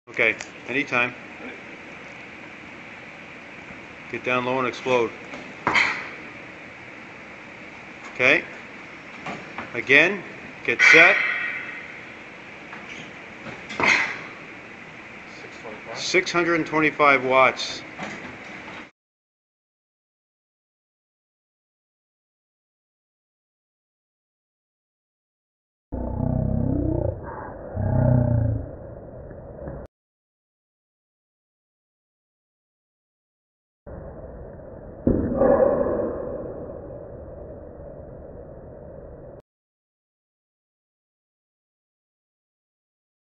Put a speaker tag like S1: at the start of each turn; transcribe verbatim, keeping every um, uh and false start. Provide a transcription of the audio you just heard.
S1: Okay, anytime. Get down low and explode. Okay. Again, get set. six hundred twenty-five watts.